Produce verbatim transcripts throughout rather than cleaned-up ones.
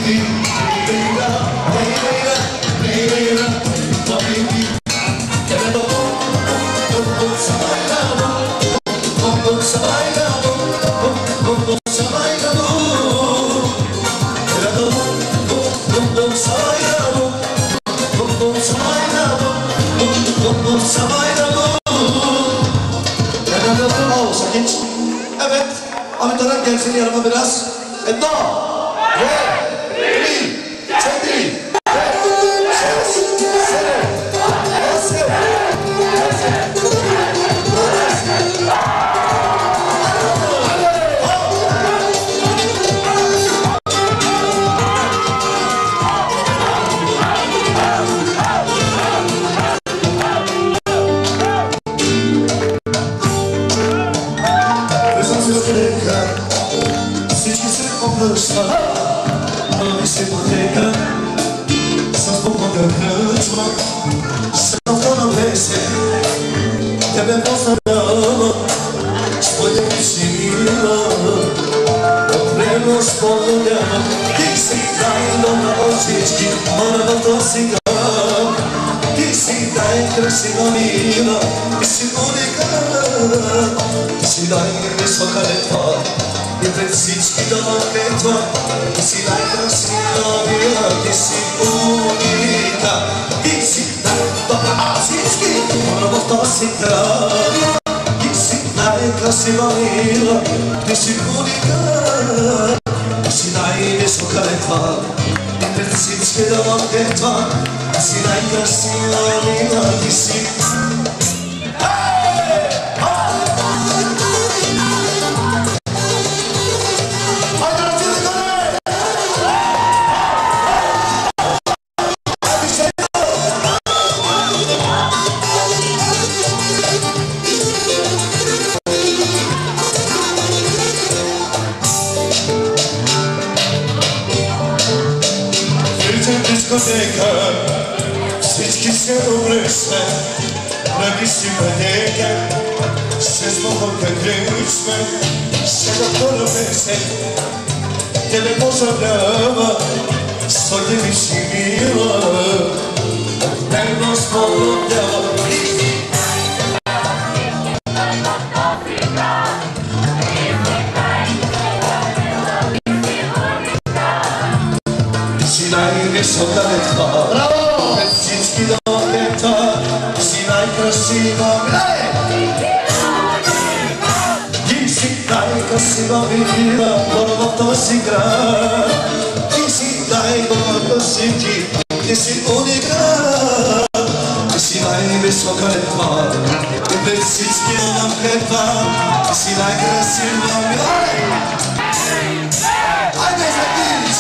Evet, Ahmet Aran gelsin yanıma biraz. Edna, re, mi, çekil, re, ses, sere, ese, hipoteca, sans pourquoi de crânement, sans qu'on blessé, t'as bien pensé à l'homme, je pourrais te suivre, premo spoglądam, gdy si daj do na oczyczki, ona na to cygaro, gdy si daj krasiwa mila, gdy si unika, gdy si daj wysoka letwa, i pred всички да макетва, ти си най-красивия, ти си уника, ти си най-добра от всички, хора в този край. Ти си най-красива мила, ти си уника, ти си най-висока летва, и пред всички да макетва, ти си най-красива мила, ти си. Всички се облечме, враги си бъдега, се спомога грешме, сега първе се, тебе позаблява, своите ми си мила, верно спомогнява. Най-висока летва, браво! Пред всички да макетва, си най-красива, ти си най-красива мила, хора в този град. Ти си най-добра всички, ти си уника, ти си най-висока летва, и пред всички да макетва, ти си най-красива мила. Айде за тиш!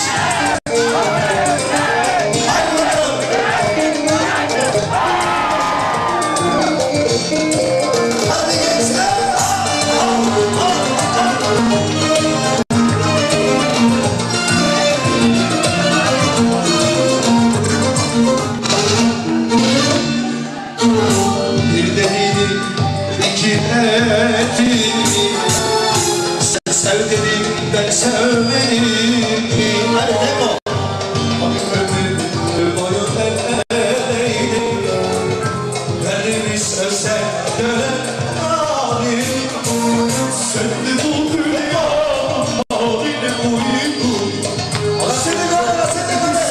Sen sevdiğim ben sevmedim. Hadi demo. Ömür boyu el eleydim. Beni sevsen gören halim. Söndü bu dünya haline uydu. Ala seni gör, ala seni gör.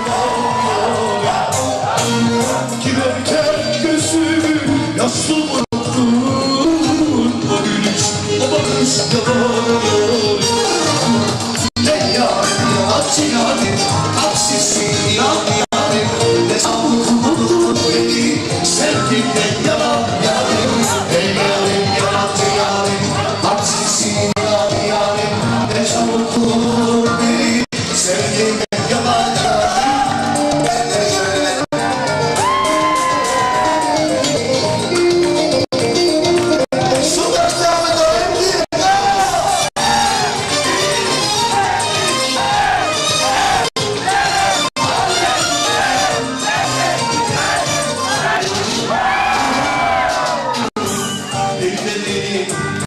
Girerken gözümü yaşlı bıraktım. O gülüş, o bakış yalan. Ne yarim, aç yarim, aksisi yan yarim. Ne çabuk buldun beni, sevgimden yalan yarim. Ey yarim, yalancı yarim, aksisi yan yarim. Ne çabuk buldun